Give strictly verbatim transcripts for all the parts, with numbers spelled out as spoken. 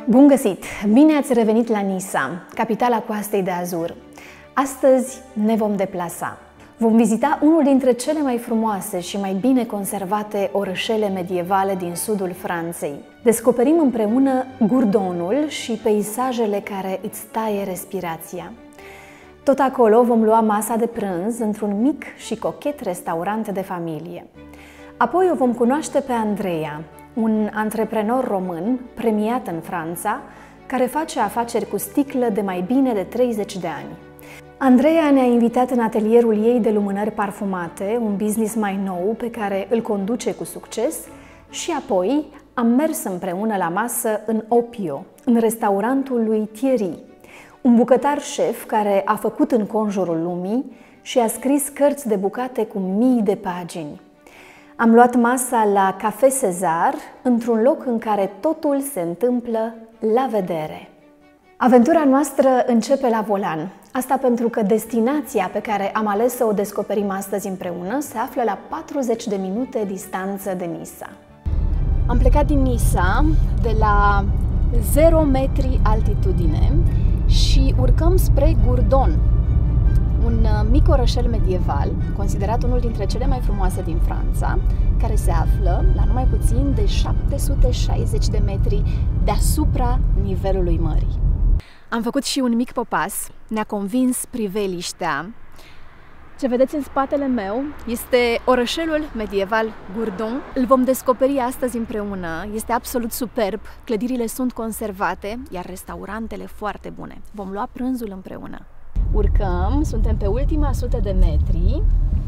Bun găsit! Bine ați revenit la Nisa, capitala Coastei de Azur. Astăzi ne vom deplasa. Vom vizita unul dintre cele mai frumoase și mai bine conservate orășele medievale din sudul Franței. Descoperim împreună Gourdonul și peisajele care îți taie respirația. Tot acolo vom lua masa de prânz într-un mic și cochet restaurant de familie. Apoi o vom cunoaște pe Andreea, un antreprenor român premiat în Franța, care face afaceri cu sticlă de mai bine de treizeci de ani. Andreea ne-a invitat în atelierul ei de lumânări parfumate, un business mai nou pe care îl conduce cu succes, și apoi am mers împreună la masă în Opio, în restaurantul lui Thierry, un bucătar șef care a făcut înconjurul lumii și a scris cărți de bucate cu mii de pagini. Am luat masa la Café Cezar, într-un loc în care totul se întâmplă la vedere. Aventura noastră începe la volan. Asta pentru că destinația pe care am ales să o descoperim astăzi împreună se află la patruzeci de minute distanță de Nisa. Am plecat din Nisa de la zero metri altitudine și urcăm spre Gourdon, un mic orășel medieval, considerat unul dintre cele mai frumoase din Franța, care se află la numai puțin de șapte sute șaizeci de metri deasupra nivelului mării. Am făcut și un mic popas, ne-a convins priveliștea. Ce vedeți în spatele meu este orășelul medieval Gourdon. Îl vom descoperi astăzi împreună. Este absolut superb, clădirile sunt conservate, iar restaurantele foarte bune. Vom lua prânzul împreună. Urcăm, suntem pe ultima sută de metri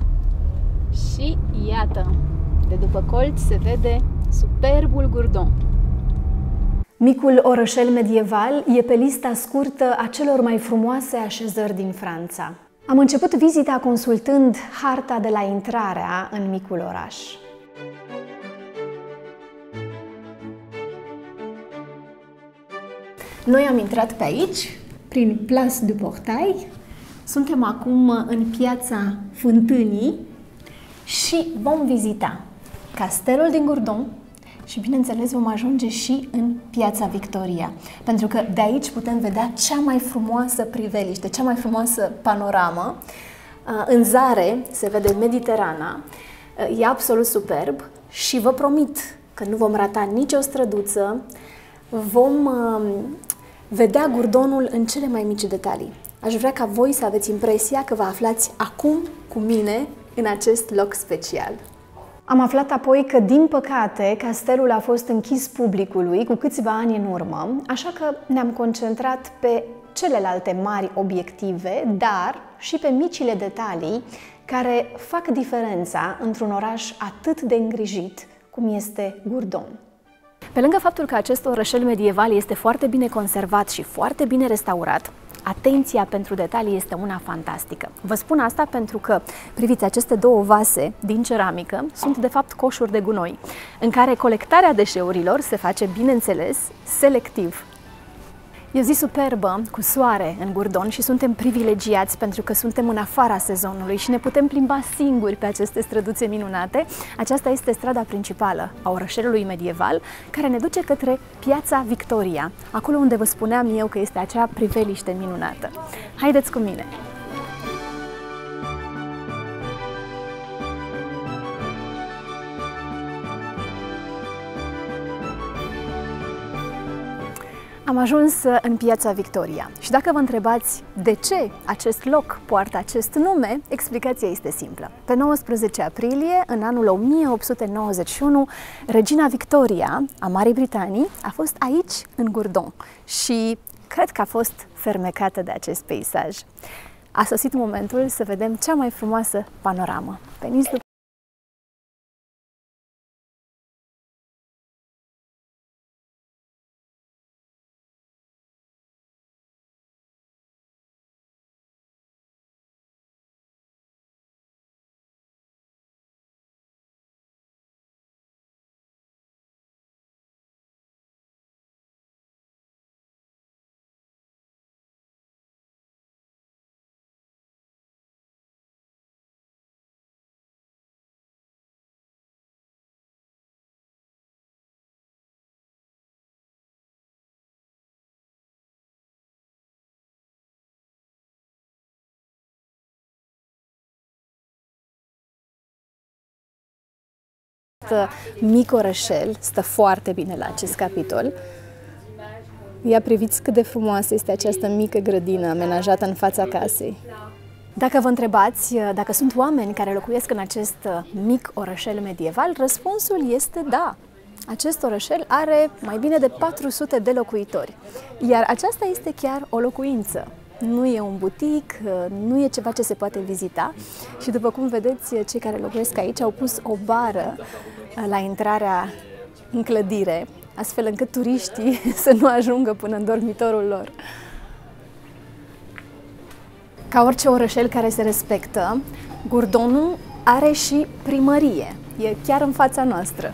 și iată, de după colț se vede superbul Gourdon. Micul orășel medieval e pe lista scurtă a celor mai frumoase așezări din Franța. Am început vizita consultând harta de la intrarea în micul oraș. Noi am intrat pe aici, prin Place du Portail. Suntem acum în piața Fântânii și vom vizita castelul din Gourdon și, bineînțeles, vom ajunge și în piața Victoria, pentru că de aici putem vedea cea mai frumoasă priveliște, cea mai frumoasă panoramă. În zare se vede Mediterana, e absolut superb și vă promit că nu vom rata nicio străduță, vom vedea Gourdonul în cele mai mici detalii. Aș vrea ca voi să aveți impresia că vă aflați acum cu mine în acest loc special. Am aflat apoi că, din păcate, castelul a fost închis publicului cu câțiva ani în urmă, așa că ne-am concentrat pe celelalte mari obiective, dar și pe micile detalii care fac diferența într-un oraș atât de îngrijit cum este Gourdon. Pe lângă faptul că acest orășel medieval este foarte bine conservat și foarte bine restaurat, atenția pentru detalii este una fantastică. Vă spun asta pentru că, priviți, aceste două vase din ceramică sunt de fapt coșuri de gunoi, în care colectarea deșeurilor se face, bineînțeles, selectiv. E o zi superbă, cu soare în Gourdon și suntem privilegiați pentru că suntem în afara sezonului și ne putem plimba singuri pe aceste străduțe minunate. Aceasta este strada principală a orășelului medieval, care ne duce către piața Victoria, acolo unde vă spuneam eu că este acea priveliște minunată. Haideți cu mine! Am ajuns în piața Victoria și dacă vă întrebați de ce acest loc poartă acest nume, explicația este simplă. Pe nouăsprezece aprilie, în anul o mie opt sute nouăzeci și unu, regina Victoria a Marii Britanii a fost aici, în Gourdon, și cred că a fost fermecată de acest peisaj. A sosit momentul să vedem cea mai frumoasă panoramă. Veniți mic orășel stă foarte bine la acest capitol. Ia priviți cât de frumoasă este această mică grădină amenajată în fața casei. Dacă vă întrebați dacă sunt oameni care locuiesc în acest mic orășel medieval, răspunsul este da. Acest orășel are mai bine de patru sute de locuitori, iar aceasta este chiar o locuință. Nu e un butic, nu e ceva ce se poate vizita și după cum vedeți, cei care locuiesc aici au pus o bară la intrarea în clădire, astfel încât turiștii să nu ajungă până în dormitorul lor. Ca orice orășel care se respectă, Gourdonul are și primărie. E chiar în fața noastră.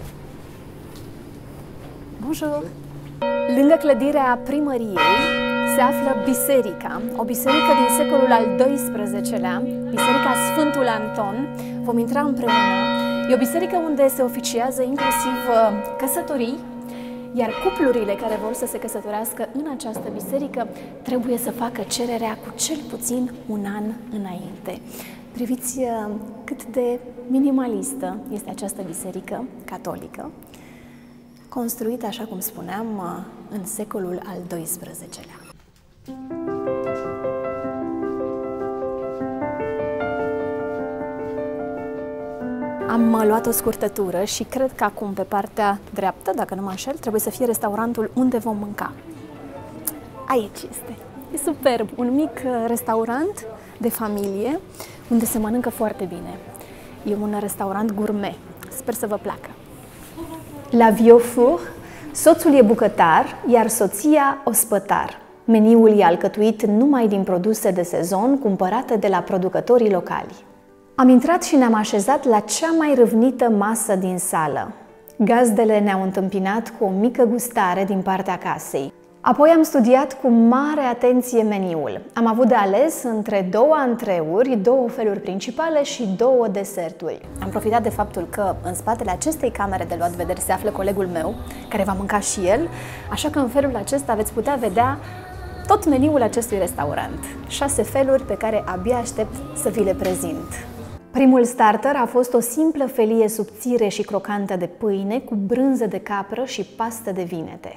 Bonjour! Lângă clădirea primăriei se află biserica, o biserică din secolul al doisprezecelea, Biserica Sfântul Anton. Vom intra împreună. E o biserică unde se oficiază inclusiv căsătorii, iar cuplurile care vor să se căsătorească în această biserică trebuie să facă cererea cu cel puțin un an înainte. Priviți cât de minimalistă este această biserică catolică, construită, așa cum spuneam, în secolul al doisprezecelea. Am luat o scurtătură și cred că acum, pe partea dreaptă, dacă nu mă înșel, trebuie să fie restaurantul unde vom mânca. Aici este. E superb. Un mic restaurant de familie unde se mănâncă foarte bine. E un restaurant gourmet. Sper să vă placă. La Vieux Four, soțul e bucătar, iar soția ospătar. Meniul e alcătuit numai din produse de sezon cumpărate de la producătorii locali. Am intrat și ne-am așezat la cea mai râvnită masă din sală. Gazdele ne-au întâmpinat cu o mică gustare din partea casei. Apoi am studiat cu mare atenție meniul. Am avut de ales între două antreuri, două feluri principale și două deserturi. Am profitat de faptul că în spatele acestei camere de luat vederi se află colegul meu, care va mânca și el, așa că în felul acesta veți putea vedea tot meniul acestui restaurant. Șase feluri pe care abia aștept să vi le prezint. Primul starter a fost o simplă felie subțire și crocantă de pâine cu brânză de capră și pastă de vinete.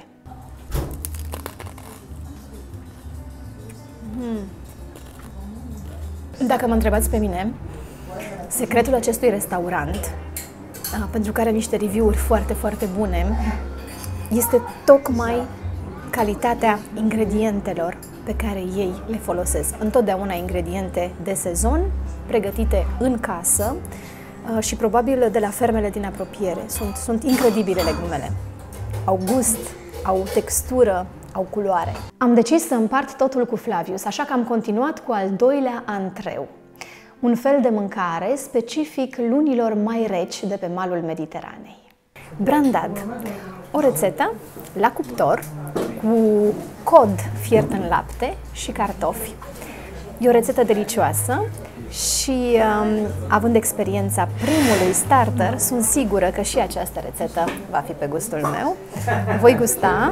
Mm. Dacă mă întrebați pe mine, secretul acestui restaurant, pentru care are niște review-uri foarte, foarte bune, este tocmai calitatea ingredientelor pe care ei le folosesc. Întotdeauna ingrediente de sezon, pregătite în casă și probabil de la fermele din apropiere. Sunt, sunt incredibile legumele. Au gust, au textură, au culoare. Am decis să împart totul cu Flavius, așa că am continuat cu al doilea antreu. Un fel de mâncare specific lunilor mai reci de pe malul Mediteranei. Brandad, o rețetă la cuptor cu cod fiert în lapte și cartofi. E o rețetă delicioasă și, um, având experiența primului starter, sunt sigură că și această rețetă va fi pe gustul meu. Voi gusta.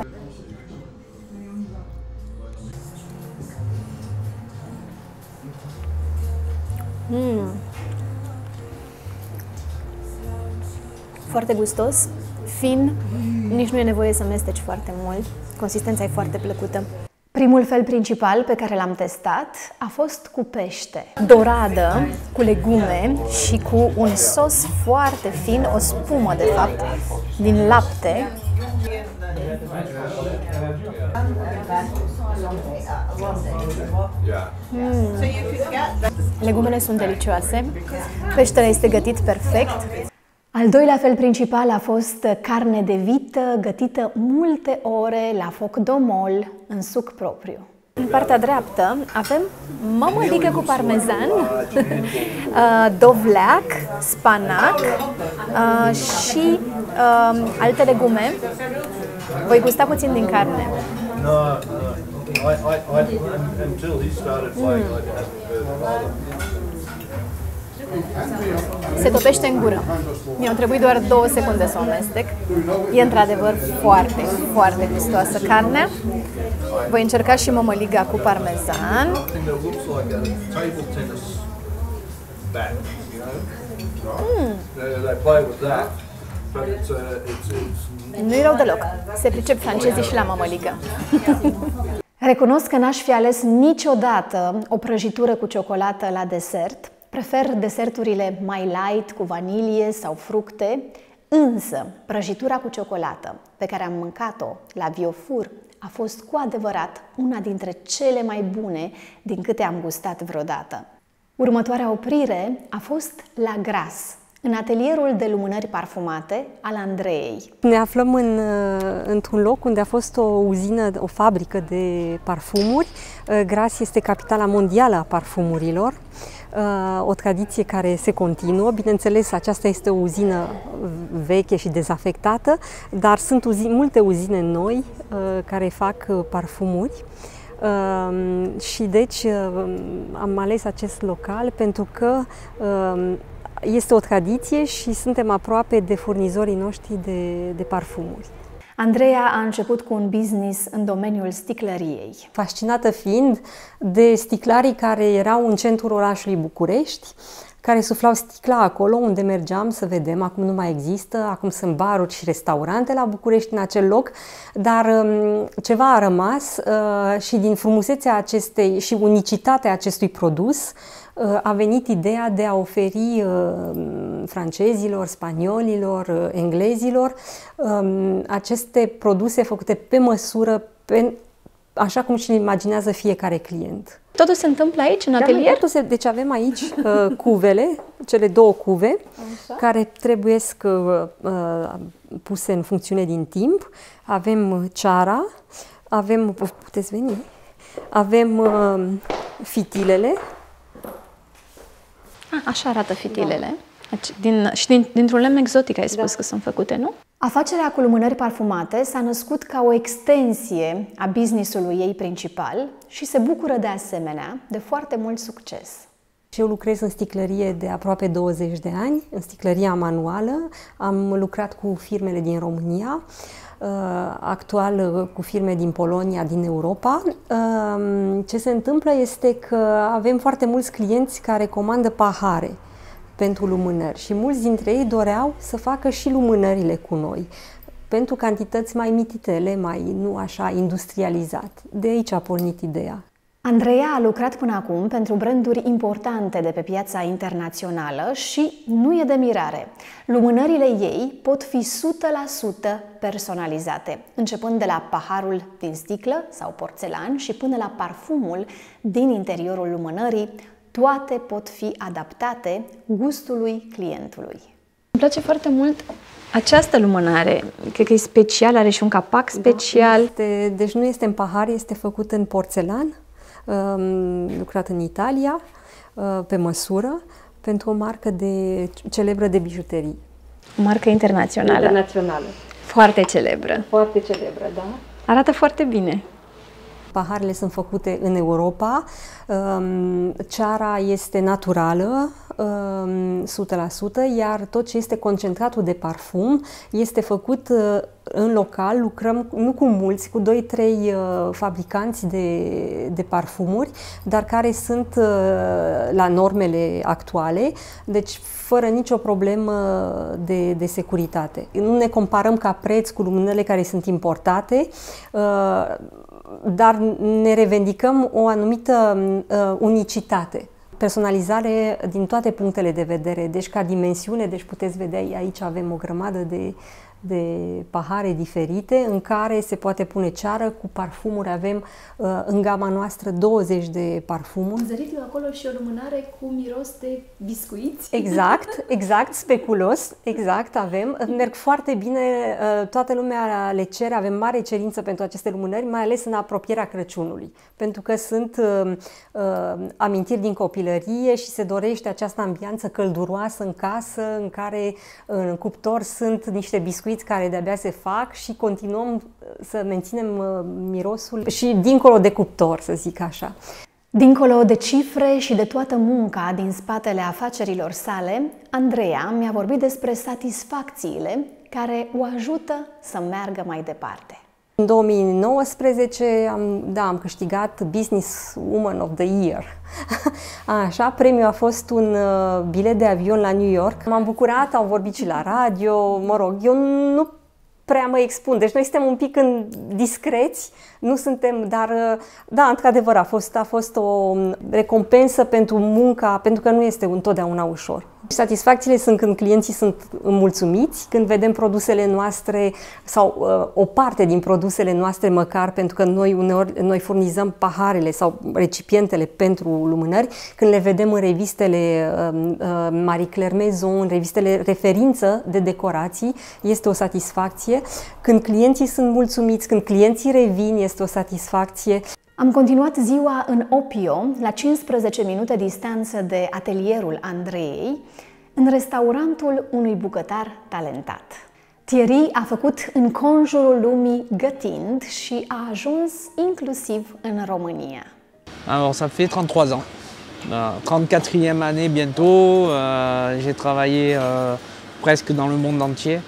Mm. Foarte gustos, fin, nici nu e nevoie să mesteci foarte mult, consistența e foarte plăcută. Primul fel principal pe care l-am testat a fost cu pește, doradă, cu legume și cu un sos foarte fin, o spumă de fapt, din lapte. Mm. Legumele sunt delicioase, peștele este gătit perfect. Al doilea fel principal a fost carne de vită gătită multe ore la foc domol în suc propriu. În partea dreaptă avem mămăligă cu parmezan, dovleac, spanac și alte legume. Voi gusta puțin din carne. Se topește în gură. Mi-au trebuit doar două secunde să o amestec. E într-adevăr foarte, foarte gustoasă carnea. Voi încerca și mămăliga cu parmezan. Mm. Nu-i rău deloc. Se pricep francezii și la mămăligă. Recunosc că n-aș fi ales niciodată o prăjitură cu ciocolată la desert. Prefer deserturile mai light, cu vanilie sau fructe, însă prăjitura cu ciocolată pe care am mâncat-o la Viofur a fost cu adevărat una dintre cele mai bune din câte am gustat vreodată. Următoarea oprire a fost la Gras, în atelierul de lumânări parfumate al Andreei. Ne aflăm în, într-un loc unde a fost o uzină, o fabrică de parfumuri. Gras este capitala mondială a parfumurilor, o tradiție care se continuă. Bineînțeles, aceasta este o uzină veche și dezafectată, dar sunt uzine, multe uzine noi care fac parfumuri. Uh, și deci uh, am ales acest local pentru că uh, este o tradiție și suntem aproape de furnizorii noștri de, de parfumuri. Andreea a început cu un business în domeniul sticlăriei. Fascinată fiind de sticlarii care erau în centrul orașului București, care suflau sticla acolo unde mergeam să vedem. Acum nu mai există, acum sunt baruri și restaurante la București în acel loc, dar um, ceva a rămas uh, și din frumusețea acestei și unicitatea acestui produs uh, a venit ideea de a oferi uh, francezilor, spaniolilor, uh, englezilor um, aceste produse făcute pe măsură, pe, așa cum și imaginează fiecare client. Totul se întâmplă aici, în atelier? Totul se, deci avem aici uh, cuvele, cele două cuve, așa, care trebuie uh, uh, puse în funcțiune din timp. Avem ceara, avem, puteți veni, avem uh, fitilele. A, așa arată fitilele. Da. Din, și din, dintr-un lemn exotic ai spus, da, că sunt făcute, nu? Afacerea cu lumânări parfumate s-a născut ca o extensie a business-ului ei principal și se bucură de asemenea de foarte mult succes. Eu lucrez în sticlărie de aproape douăzeci de ani, în sticlăria manuală. Am lucrat cu firmele din România, actual cu firme din Polonia, din Europa. Ce se întâmplă este că avem foarte mulți clienți care comandă pahare pentru lumânări și mulți dintre ei doreau să facă și lumânările cu noi, pentru cantități mai mititele, mai nu așa industrializat. De aici a pornit ideea. Andreea a lucrat până acum pentru branduri importante de pe piața internațională și nu e de mirare. Lumânările ei pot fi o sută la sută personalizate, începând de la paharul din sticlă sau porțelan și până la parfumul din interiorul lumânării. Toate pot fi adaptate gustului clientului. Îmi place foarte mult această lumânare. Cred că e special, are și un capac special. Da, este, deci nu este în pahar, este făcut în porțelan, lucrat în Italia, pe măsură, pentru o marcă de, celebră de bijuterii. O marcă internațională. Internațională. Foarte celebră. Foarte celebră, da. Arată foarte bine. Paharele sunt făcute în Europa, ceara este naturală, o sută la sută, iar tot ce este concentratul de parfum este făcut în local. Lucrăm nu cu mulți, cu doi trei fabricanți de, de parfumuri, dar care sunt la normele actuale, deci fără nicio problemă de, de securitate. Nu ne comparăm ca preț cu lumânările care sunt importate, dar ne revendicăm o anumită uh, unicitate. Personalizare din toate punctele de vedere, deci ca dimensiune, deci puteți vedea aici avem o grămadă de, de pahare diferite în care se poate pune ceară cu parfumuri. Avem uh, în gama noastră douăzeci de parfumuri. Am zărit eu acolo și o lumânare cu miros de biscuiți. Exact, exact, speculos, exact, avem. Merg foarte bine, uh, toată lumea le cere, avem mare cerință pentru aceste lumânări, mai ales în apropierea Crăciunului, pentru că sunt uh, uh, amintiri din copilărie și se dorește această ambianță călduroasă în casă, în care în cuptor sunt niște biscuiți care de-abia se fac și continuăm să menținem mirosul și dincolo de cuptor, să zic așa. Dincolo de cifre și de toată munca din spatele afacerilor sale, Andreea mi-a vorbit despre satisfacțiile care o ajută să meargă mai departe. În două mii nouăsprezece am, da, am câștigat Business Woman of the Year. Așa, premiul a fost un uh, bilet de avion la New York. M-am bucurat, au vorbit și la radio, mă rog, eu nu prea mă expun. Deci noi suntem un pic în discreți, nu suntem, dar da, într-adevăr a fost, a fost o recompensă pentru munca, pentru că nu este întotdeauna ușor. Satisfacțiile sunt când clienții sunt mulțumiți, când vedem produsele noastre sau uh, o parte din produsele noastre măcar, pentru că noi uneori noi furnizăm paharele sau recipientele pentru lumânări, când le vedem în revistele uh, uh, Marie Claire Maison, în revistele referință de decorații, este o satisfacție. Când clienții sunt mulțumiți, când clienții revin, este o satisfacție. Am continuat ziua în Opio, la cincisprezece minute distanță de atelierul Andreei, în restaurantul unui bucătar talentat. Thierry a făcut în conjurul lumii gătind și a ajuns inclusiv în România. Alors, ça fait trente-trois ans. Euh, trente-quatrième année bientôt. Euh, j'ai travaillé euh, presque dans le monde entier.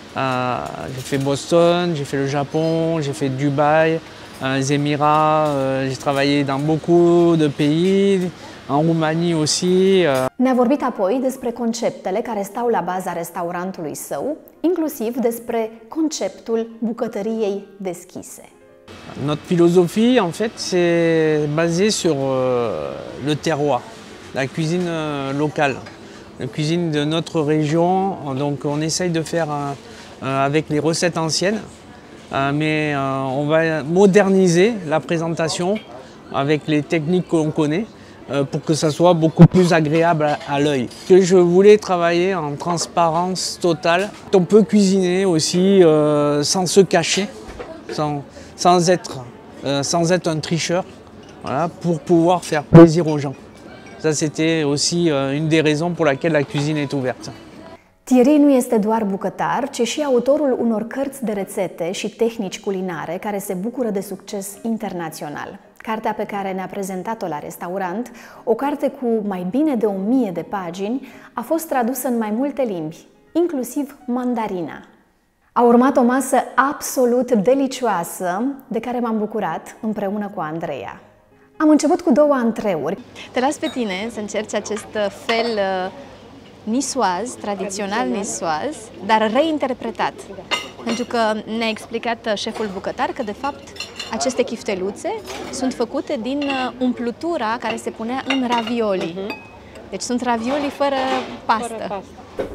Euh, j'ai fait Boston, j'ai fait le Japon, j'ai fait Dubaï, euh, les Émirats. Euh, j'ai travaillé dans beaucoup de pays, en Roumanie aussi. Euh. Ne-a vorbit apoi despre conceptele care stau la baza restaurantului său, inclusiv despre conceptul bucătăriei deschise. Notre philosophie, en fait, c'est basé sur euh, le terroir, la cuisine euh, locale, la cuisine de notre région. Donc, on essaye de faire euh, avec les recettes anciennes, euh, mais euh, on va moderniser la présentation avec les techniques que l'on connaît euh, pour que ça soit beaucoup plus agréable à, à l'œil. Que je voulais travailler en transparence totale. On peut cuisiner aussi euh, sans se cacher, sans Sans être, euh, sans être un tricheur, voilà, pour pouvoir faire plaisir aux gens. Ça, c'était aussi euh, une des raisons pour laquelle la cuisine est ouverte. Thierry nu este doar bucătar, ci și autorul unor cărți de rețete și tehnici culinare care se bucură de succes internațional. Cartea pe care ne-a prezentat-o la restaurant, o carte cu mai bine de o mie de pagini, a fost tradusă în mai multe limbi, inclusiv mandarina. A urmat o masă absolut delicioasă, de care m-am bucurat împreună cu Andreea. Am început cu două antreuri. Te las pe tine să încerci acest fel uh, niçoise, tradițional niçoise, dar reinterpretat. Pentru că ne-a explicat șeful bucătar că, de fapt, aceste chifteluțe sunt făcute din uh, umplutura care se punea în ravioli. Uh-huh. Deci sunt ravioli fără pastă. Fără pastă.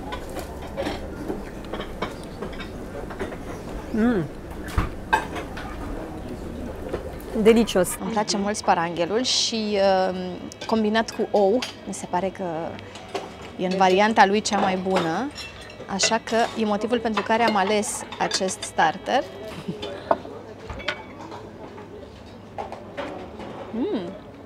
Mm. Delicios. Îmi place mult sparanghelul și uh, combinat cu ou, mi se pare că e în varianta lui cea mai bună, așa că e motivul pentru care am ales acest starter. Mm.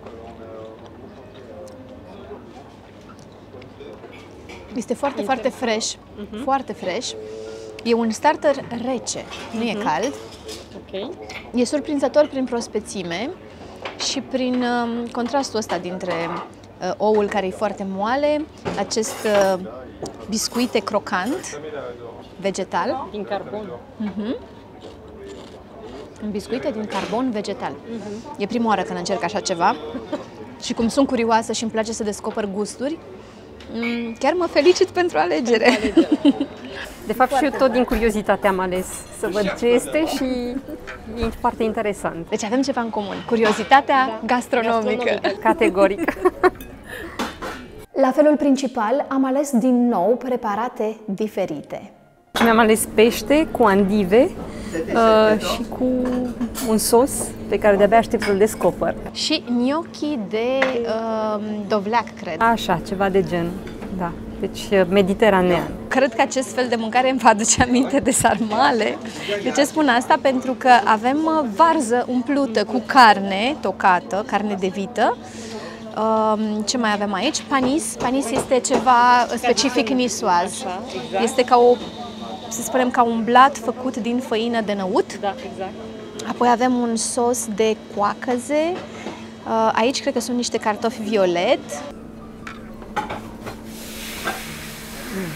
Este foarte, foarte fresh, uh-huh. foarte fresh. E un starter rece, nu uh-huh. e cald. Okay. E surprinzător prin prospețime și prin uh, contrastul ăsta dintre uh, oul care e foarte moale, acest uh, biscuite crocant, vegetal. Din carbon. Uh-huh. Un biscuite din carbon vegetal. Uh-huh. E prima oară când încerc așa ceva și cum sunt curioasă și îmi place să descoper gusturi, chiar mă felicit pentru alegere. Pentru alegere. De fapt, și eu tot din curiozitate am ales să văd ce este și e foarte interesant. Deci avem ceva în comun, curiozitatea da, gastronomică. gastronomică. Categoric. La felul principal am ales din nou preparate diferite. Mi-am ales pește cu andive uh, și cu un sos pe care de-abia aștept să-l descoper. Și gnocchi de uh, dovleac, cred. Așa, ceva de gen, da. Deci mediteranean. Cred că acest fel de mâncare îmi va aduce aminte de sarmale. De ce spun asta? Pentru că avem varză umplută cu carne tocată, carne de vită. Ce mai avem aici? Panis. Panis este ceva specific niçoise. Este ca o, să spunem, ca un blat făcut din făină de năut. Da, exact. Apoi avem un sos de coacăze. Aici cred că sunt niște cartofi violet.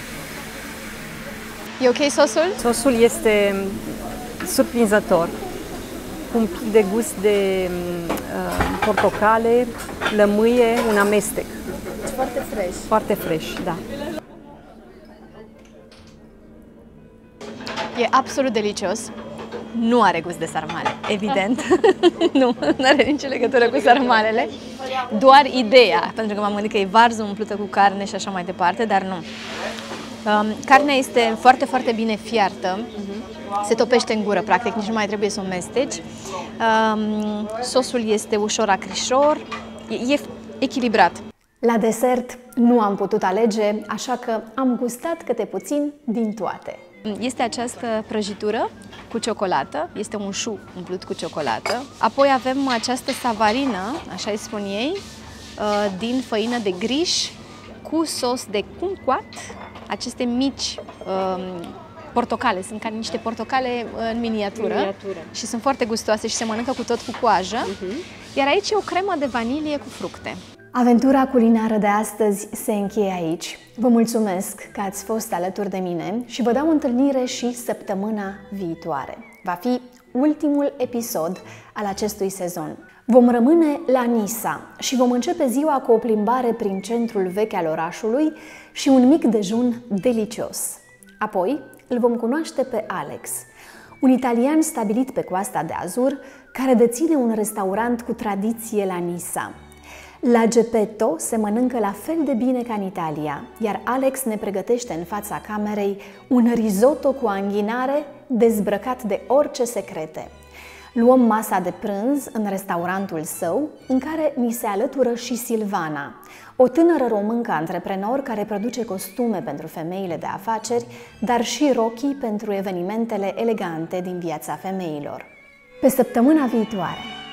E ok sosul? Sosul este surprinzător cu un pic de gust de uh, portocale, lămâie, un amestec. Foarte fresh. Foarte fresh, da. E absolut delicios. Nu are gust de sarmale, evident. Nu, nu are nicio legătură cu sarmalele. Doar ideea, pentru că m-am gândit că e varză umplută cu carne și așa mai departe, dar nu. Um, carnea este foarte, foarte bine fiartă. Se topește în gură, practic, nici nu mai trebuie să o mesteci. Um, sosul este ușor acrișor, e, e echilibrat. La desert nu am putut alege, așa că am gustat câte puțin din toate. Este această prăjitură cu ciocolată, este un șu umplut cu ciocolată. Apoi avem această savarină, așa îi spun ei, din făină de griș cu sos de kumquat, aceste mici portocale, sunt ca niște portocale în miniatură, miniatură și sunt foarte gustoase și se mănâncă cu tot cu coajă. Uh-huh. Iar aici e o cremă de vanilie cu fructe. Aventura culinară de astăzi se încheie aici. Vă mulțumesc că ați fost alături de mine și vă dau întâlnire și săptămâna viitoare. Va fi ultimul episod al acestui sezon. Vom rămâne la Nisa și vom începe ziua cu o plimbare prin centrul vechi al orașului și un mic dejun delicios. Apoi îl vom cunoaște pe Alex, un italian stabilit pe Coasta de Azur, care deține un restaurant cu tradiție la Nisa. La Geppetto se mănâncă la fel de bine ca în Italia, iar Alex ne pregătește în fața camerei un risotto cu anghinare dezbrăcat de orice secrete. Luăm masa de prânz în restaurantul său, în care ni se alătură și Silvana, o tânără româncă antreprenor care produce costume pentru femeile de afaceri, dar și rochii pentru evenimentele elegante din viața femeilor. Pe săptămâna viitoare!